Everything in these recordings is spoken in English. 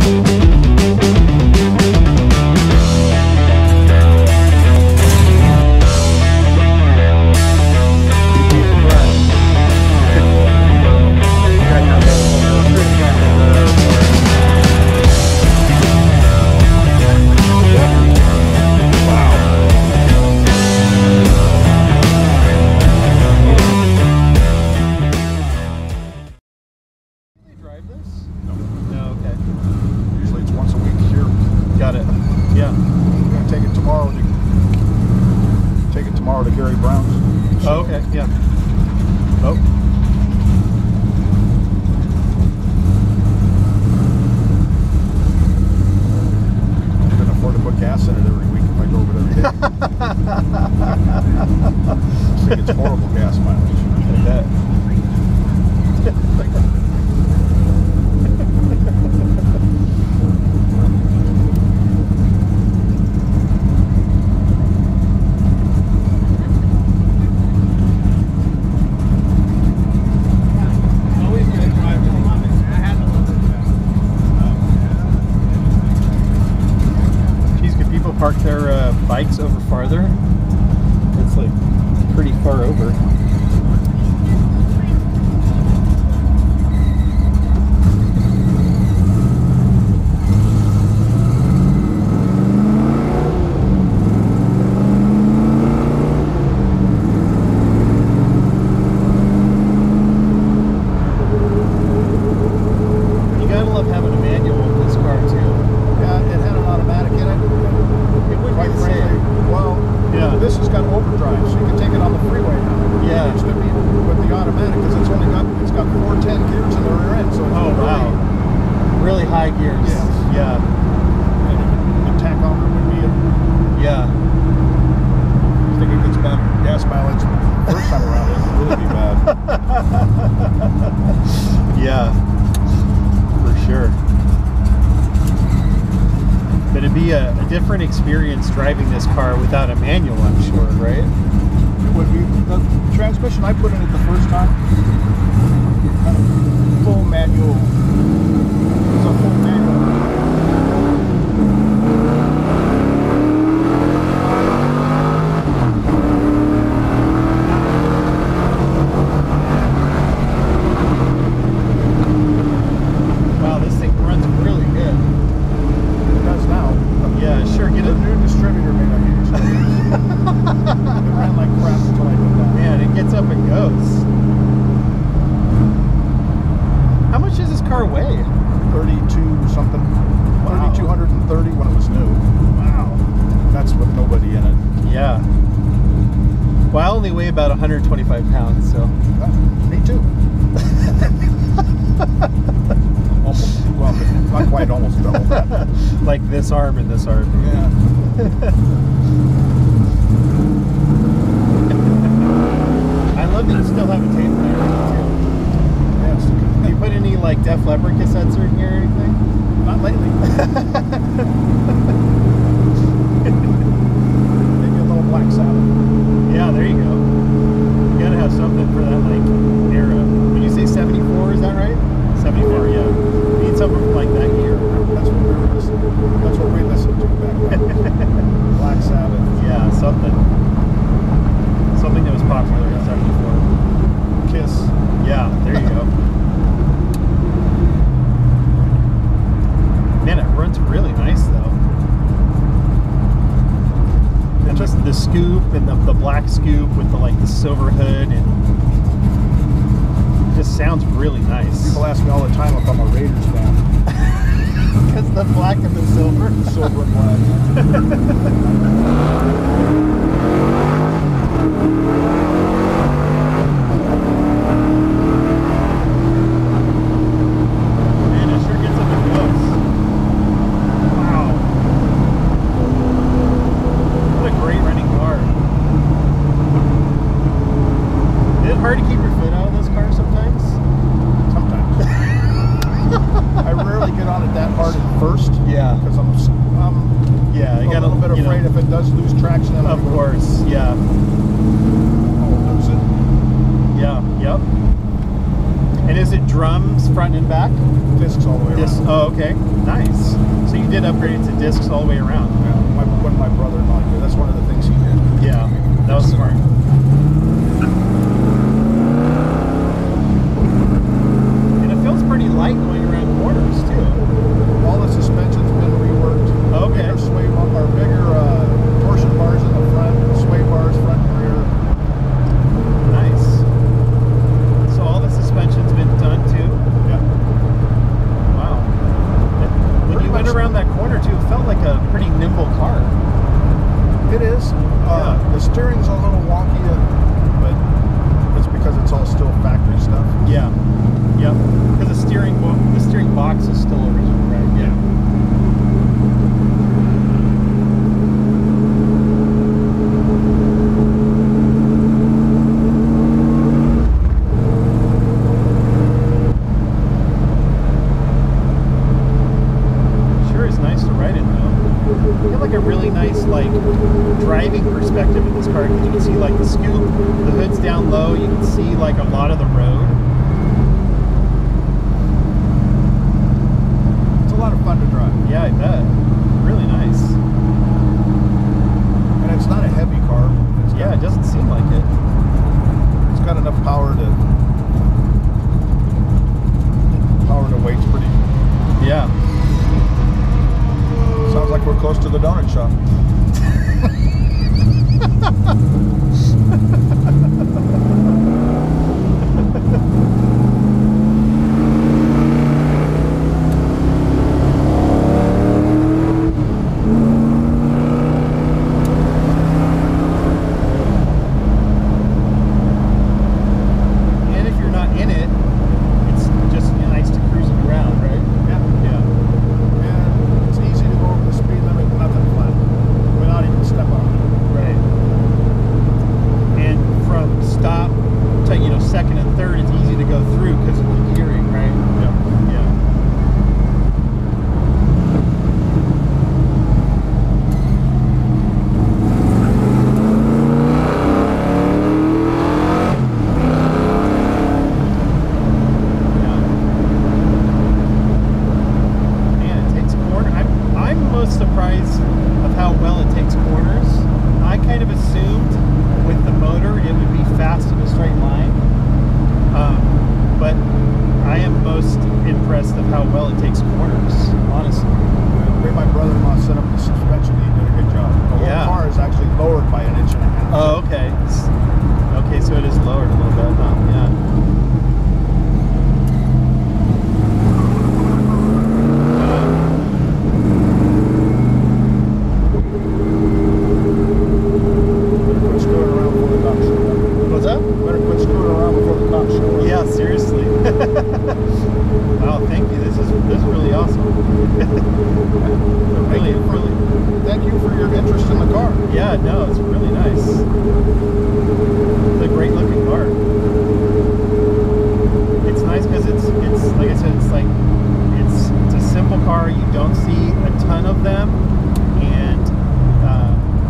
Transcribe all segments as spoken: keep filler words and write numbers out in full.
Oh, okay, yeah. Oh. I couldn't afford to put gas in it every week if I drove it every day. I think it's horrible gas mileage. I bet. Park their uh, bikes over farther. It's like pretty far over. You gotta love having a manual in this car too. Yeah, it had an automatic in it. Quite frankly, well, yeah. This has got overdrive, so you can take it on the freeway now. Yeah. It used to be with the automatic because it's only got it's got four ten gears in the rear end, so it's oh really, wow, really high gears. Yes. Yeah. And the tachometer would be. A, yeah. I think it gets bad gas mileage the first time around. It would really be bad. Yeah, for sure. But it'd be a, a different experience driving this car without a manual, I'm sure, right? It would be. The transmission I put in it the first time, kind of full manual. It was a full manual. Wow, this thing runs really good. Now. Yeah, sure. Get the it. new distributor made a huge difference. It ran like crap until I did that. Man, it gets up and goes. How much does this car weigh? thirty-two something. Wow. thirty-two thirty when it was new. Wow. That's with nobody in it. Yeah. Well, I only weigh about one hundred twenty-five pounds, so. Uh, me too. Almost, well, not quite almost double that. Like this arm and this arm. Yeah. I love that you still have a tape player too. Yes. Do you put any like Def Leppard cassettes in here or anything? Not lately. Maybe a little Black Sabbath. Yeah, there you go. You gotta have something for that like era. When you say seventy-four, is that right? seventy-four, yeah. You need something like that year. That's what we were listening to. That's what we listened to back then. Black Sabbath. Yeah, something. Something that was popular in seventy-four. Kiss. Yeah, there you go. Man, it runs really nice though. And just the scoop and the, the black scoop with the like the silver hood, and it just sounds really nice. People ask me all the time if I'm a Raiders fan. Because the black and the silver. Silver and black. Man, it sure gets up and goes. Wow. What a great running car. Is it hard to keep your foot out of this car sometimes? Sometimes. I rarely get on it that hard at first. Yeah. Because I'm, I'm Yeah, you a got little bit you know, afraid if it does lose traction. Of course, yeah. I'll lose it. Yeah, yep. And is it drums front and back? Discs all the way This, around. oh, okay. Nice. So you did upgrade it to discs all the way around. Yeah, my, when my brother-in-law did. That's one of the things he did. Yeah, that was smart. And it feels pretty light going around corners too. All the suspension's been reworked. Okay. Bigger sway bar, or bigger uh, torsion bars in the front, sway bars front and rear. Nice. So all the suspension's been done too? Yeah. Wow. When Pretty you went much- around that corner too, it felt like a pretty nimble car. It is. Uh, Yeah. The steering's a little wonky, uh, but it's because it's all still factory stuff. Yeah. Yep. Because the steering bo- the steering box is still original, right? Yeah. Sure is nice to ride in though. You have like a really nice like driving perspective in this car because you can see like the scoop, the hood's down low, you can see like a lot of the road. It's a lot of fun to drive. Yeah, I bet. Really nice. And it's not a heavy car. It's got, Yeah, it doesn't seem like it. It's got enough power to power to weight's pretty. Yeah. Sounds like we're close to the donut shop. And if you're not in it, it's just nice to cruise it around, right? Yeah. Yeah. And it's easy to go over the speed limit, nothing flat, without even step on it. Right. And from stop to, you know, second and third, it's easy to go through because of the gearing, right? Yeah. Yeah. Man, it takes corner. I'm, I'm most surprised of how well it takes corners. I kind of assumed with the motor it would be fast in a straight line. Um, but I am most impressed of how well it takes corners, honestly. The way my brother-in-law set up the suspension, he did a good job. The whole Yeah. car is actually lowered by an inch and a half. Oh, okay. S- Okay, so it is lowered a little bit, huh? Yeah. Better quit screwing around before the cops show up. What's up? Better quit screwing around before the cops show up. Yeah, seriously. Wow, thank you. This is this is really awesome. Thank really, you for- really. Thank you for your interest in the car. Yeah, no, it's really nice. It's a great looking car. It's nice because it's it's like I said, it's like it's it's a simple car. You don't see a ton of them, and uh,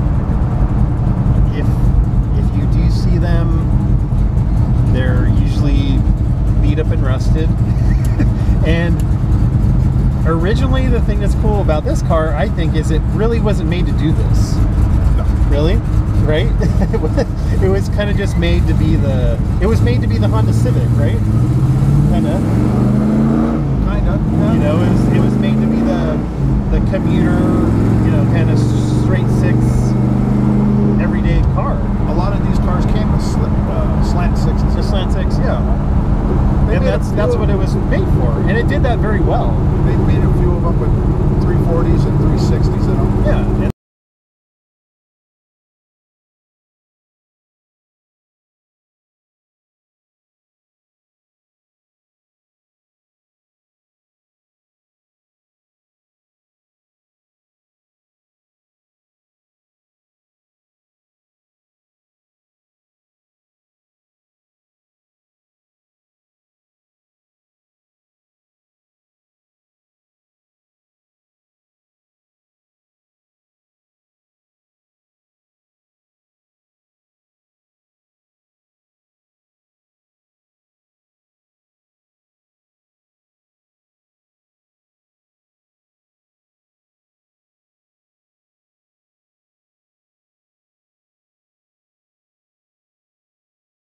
if if you do see them, they're usually beat up and rusted. And originally, the thing that's cool about this car, I think, is it really wasn't made to do this. No. Really? Right? It was kind of just made to be the. It was made to be the Honda Civic, right? Kind of. Kind of. Yeah. You know, it was it was made to be the the commuter, you know, kind of straight six everyday car. A lot of these cars came with sli uh, slant sixes. The slant six, yeah. They And made a that's few that's of- what it was made for, and it did that very well. They made a few of them with three forties and three sixties in them. Yeah.